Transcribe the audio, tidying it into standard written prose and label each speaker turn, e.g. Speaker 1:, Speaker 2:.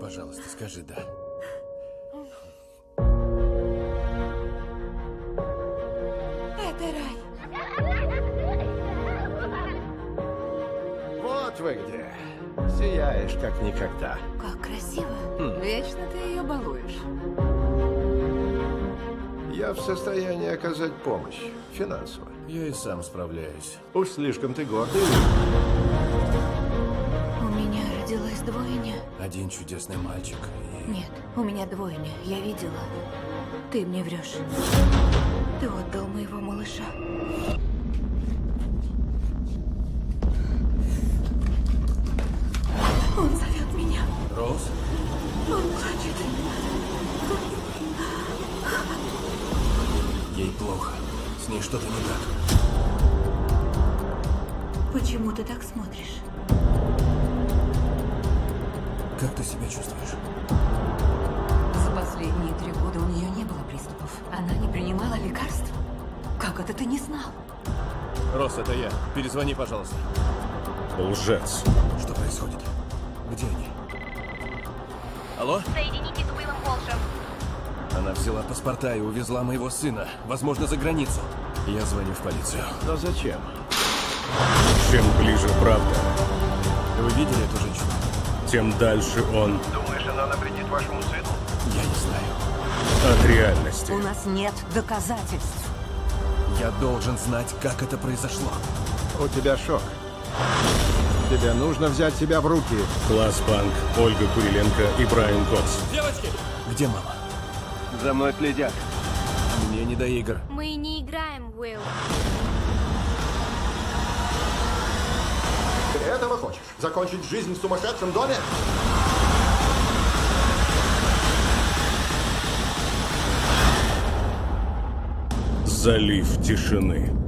Speaker 1: Пожалуйста, скажи «да».
Speaker 2: Это рай.
Speaker 3: Вот вы где. Сияешь, как никогда.
Speaker 2: Как красиво. Вечно ты ее балуешь.
Speaker 3: Я в состоянии оказать помощь. Финансово.
Speaker 1: Я и сам справляюсь.
Speaker 3: Уж слишком ты гордый.
Speaker 2: У меня родилась двойня.
Speaker 1: Один чудесный мальчик.
Speaker 2: Нет, у меня двойня. Я видела. Ты мне врешь. Ты отдал моего малыша. Он зовет меня.
Speaker 1: Роуз?
Speaker 2: Он плачет.
Speaker 1: Ей плохо. С ней что-то не так.
Speaker 2: Почему ты так смотришь?
Speaker 1: Как ты себя чувствуешь?
Speaker 2: За последние 3 года у нее не было приступов. Она не принимала лекарств. Как это ты не знал?
Speaker 1: Росс, это я. Перезвони, пожалуйста.
Speaker 4: Лжец.
Speaker 1: Что происходит? Где они? Алло?
Speaker 5: Соедините с Уиллом Волшем.
Speaker 1: Она взяла паспорта и увезла моего сына. Возможно, за границу. Я звоню в полицию.
Speaker 3: Но зачем?
Speaker 4: Чем ближе правда,
Speaker 1: Вы видели эту женщину?
Speaker 4: тем дальше он
Speaker 3: Думаешь, она навредит вашему сыну?
Speaker 1: Я не знаю.
Speaker 4: от реальности.
Speaker 2: У нас нет доказательств.
Speaker 1: Я должен знать, как это произошло.
Speaker 3: У тебя шок. Тебе нужно взять себя в руки.
Speaker 4: Класс Панк, Ольга Куриленко и Брайан Кокс.
Speaker 1: Девочки! Где мама?
Speaker 3: За мной следят.
Speaker 1: Мне не до игр.
Speaker 5: Мы не играем, Уилл.
Speaker 3: Ты этого хочешь? Закончить жизнь в сумасшедшем доме?
Speaker 4: Залив тишины.